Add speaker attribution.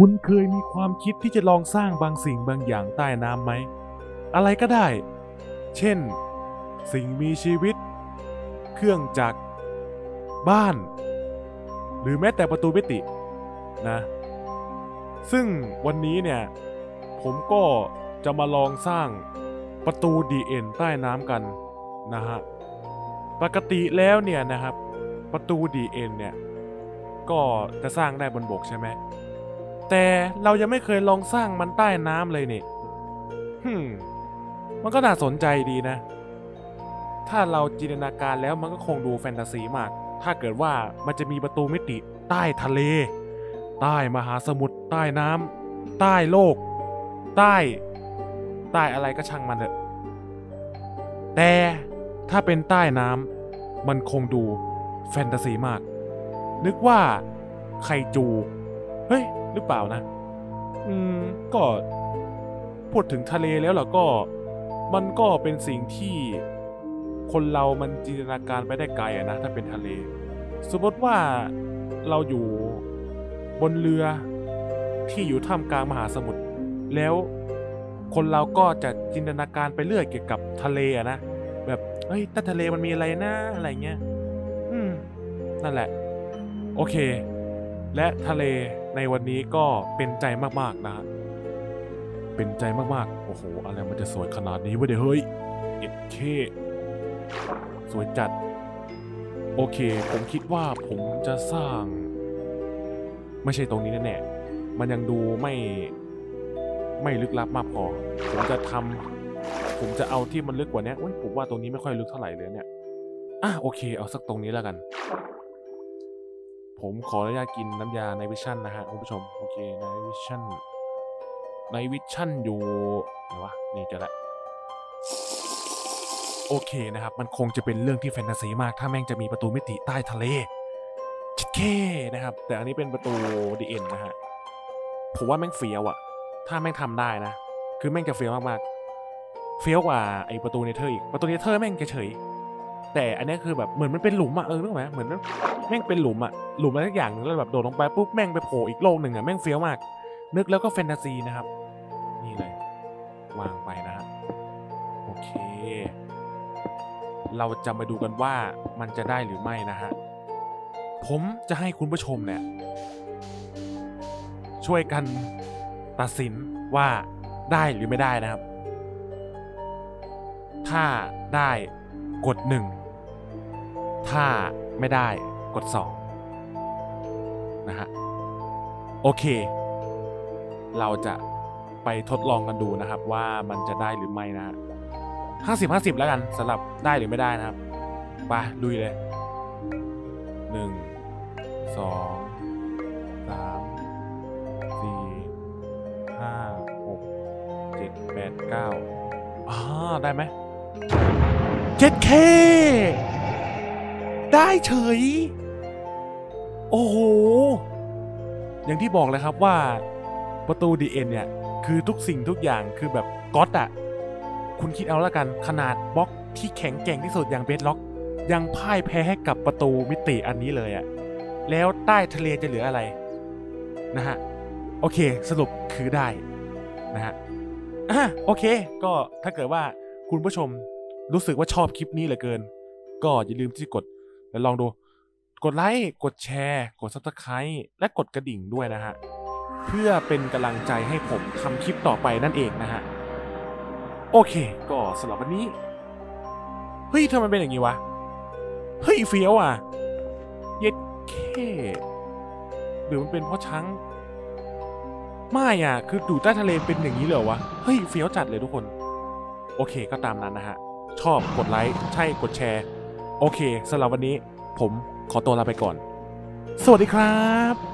Speaker 1: คุณเคยมีความคิดที่จะลองสร้างบางสิ่งบางอย่างใต้น้ำไหมอะไรก็ได้เช่นสิ่งมีชีวิตเครื่องจักรบ้านหรือแม้แต่ประตูมิตินะซึ่งวันนี้เนี่ยผมก็จะมาลองสร้างประตู The End ใต้น้ำกันนะฮะปกติแล้วเนี่ยนะครับประตู The End เนี่ยก็จะสร้างได้บนบกใช่ไหมแต่เรายังไม่เคยลองสร้างมันใต้น้ำเลยเนี่ยมันก็น่าสนใจดีนะถ้าเราจินตนาการแล้วมันก็คงดูแฟนตาซีมากถ้าเกิดว่ามันจะมีประตูมิติใต้ทะเลใต้มหาสมุทรใต้น้ำใต้โลกใต้อะไรก็ช่างมันเถอะแต่ถ้าเป็นใต้น้ำมันคงดูแฟนตาซีมากนึกว่าไคจูเฮ้ยหรือเปล่านะก็พูดถึงทะเลแล้วล่ะก็มันก็เป็นสิ่งที่คนเรามันจินตนาการไปได้ไกลอะนะถ้าเป็นทะเลสมมติว่าเราอยู่บนเรือที่อยู่ท่ามกลางมหาสมุทรแล้วคนเราก็จะจินตนาการไปเรื่อยเกี่ยวกับทะเลอะนะแบบเฮ้ยใต้ทะเลมันมีอะไรนะอะไรเงี้ยนั่นแหละโอเคและทะเลในวันนี้ก็เป็นใจมากๆนะเป็นใจมากๆโอ้โหอะไรมันจะสวยขนาดนี้วะเดี๋ยวเฮ้ยเอ็ดเคสวยจัดโอเคผมคิดว่าผมจะสร้างไม่ใช่ตรงนี้แน่ๆมันยังดูไม่ลึกลับมากพอผมจะเอาที่มันลึกกว่านี้ผมว่าตรงนี้ไม่ค่อยลึกเท่าไหร่เลยเนี่ยโอเคเอาสักตรงนี้แล้วกันผมขออนุญาตกินน้ำยาไนวิชั่นนะฮะคุณผู้ชมโอเคไนวิชั่นอยู่ไหนวะนี่เจอละโอเคนะครับมันคงจะเป็นเรื่องที่แฟนตาซีมากถ้าแม่งจะมีประตูมิติใต้ทะเลชิดเคนะครับแต่อันนี้เป็นประตู The End นะฮะผมว่าแม่งเฟี้ยวอะถ้าแม่งทำได้นะคือแม่งจะเฟี้ยวมากๆเฟี้ยวกว่าไอประตูเนเธอร์อีกประตูเนเธอร์แม่งเฉยแต่อันนี้คือแบบเหมือนมันเป็นหลุมอะนึกไหมเหมือนแม่งเป็นหลุมอะไรสักอย่างนึงแล้วแบบโดดลงไปปุ๊บแม่งไปโผล่อีกโลกหนึ่งอะแม่งเฟี้ยวมากนึกแล้วก็แฟนตาซีนะครับนี่เลยวางไปนะโอเคเราจะมาดูกันว่ามันจะได้หรือไม่นะฮะผมจะให้คุณผู้ชมเนี่ยช่วยกันตัดสินว่าได้หรือไม่ได้นะครับถ้าได้กด1ถ้าไม่ได้กด2นะฮะโอเคเราจะไปทดลองกันดูนะครับว่ามันจะได้หรือไม่นะ50-50แล้วกันสำหรับได้หรือไม่ได้นะครับไปลุยเลย1 2 3 4 5 6 7 8 9ได้ไหม7K ได้เฉยโอ้โหอย่างที่บอกเลยครับว่าประตู The End เนี่ยคือทุกสิ่งทุกอย่างคือแบบก๊อตอะคุณคิดเอาละกันขนาดบล็อกที่แข็งแกร่งที่สุดอย่างเบสล็อกยังพ่ายแพ้ให้กับประตูมิติอันนี้เลยอะแล้วใต้ทะเลจะเหลืออะไรนะฮะโอเคสรุปคือได้นะฮะโอเคก็ถ้าเกิดว่าคุณผู้ชมรู้สึกว่าชอบคลิปนี้เหลือเกินก็อย่าลืมที่กดแล้วลองดูกดไลค์กดแชร์กด Subscribe และกดกระดิ่งด้วยนะฮะเพื่อเป็นกำลังใจให้ผมทำคลิปต่อไปนั่นเองนะฮะโอเคก็สำหรับวันนี้เฮ้ยทำไมเป็นอย่างนี้วะเฮ้ยเฟี้ยวอ่ะเย็ดเคหรือมันเป็นเพราะช้างไม่อ่ะคือดูใต้ทะเลเป็นอย่างนี้เลยเหรอวะเฮ้ยเฟี้ยวจัดเลยทุกคนโอเคก็ตามนั้นนะฮะชอบกดไลค์ใช่กดแชร์โอเคสำหรับวันนี้ผมขอตัวลาไปก่อนสวัสดีครับ